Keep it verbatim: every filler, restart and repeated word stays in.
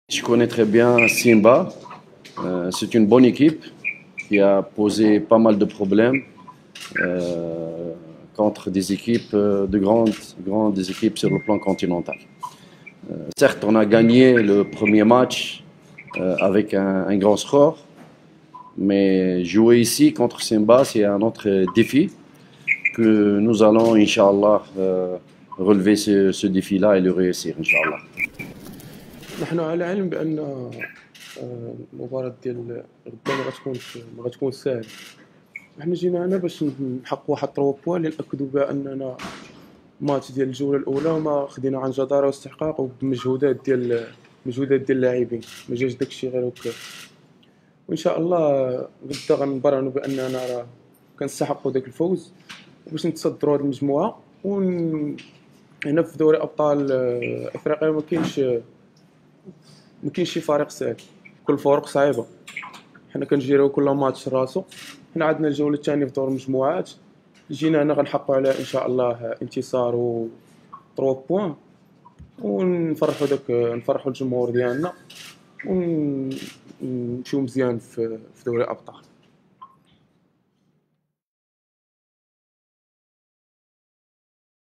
Je connais très bien Simba. Euh, c'est une bonne équipe qui a posé pas mal de problèmes euh, contre des équipes euh, de grandes, grandes des équipes sur le plan continental. Euh, certes, on a gagné le premier match euh, avec un, un grand score, mais jouer ici contre Simba, c'est un autre défi que nous allons, Inch'Allah, euh, relever ce, ce défi-là et le réussir, Inch'Allah. نحن على علم بان آه، المباراة ديال غدا ما غتكونش ما غتكون ساهلة. نحن جينا هنا باش نحققوا واحد تروا بوان اللي نأكدوا بها اننا الماتش ديال الجولة الأولى وما خدينا عن جدارة واستحقاق وبمجهودات ديال مجهودات ديال اللاعبين، ما جاش داكشي غير هكا. وإن شاء الله غدا غنبرهنوا بأننا راه كنستحقوا داك الفوز باش نتصدروا هاد المجموعة. ون هنا في دوري أبطال آه، أفريقيا ما كاينش ما كاينش شي فريق ساهل، كل الفرق صعيبه. حنا كنجيريو كل ماتش راسو. حنا عندنا الجوله الثانيه في دور المجموعات، جينا هنا غنحققوا على ان شاء الله انتصار و ثلاثة بوين ونفرحوا داك نفرحوا الجمهور ديالنا ونمشيو مزيان في في دوري الابطال.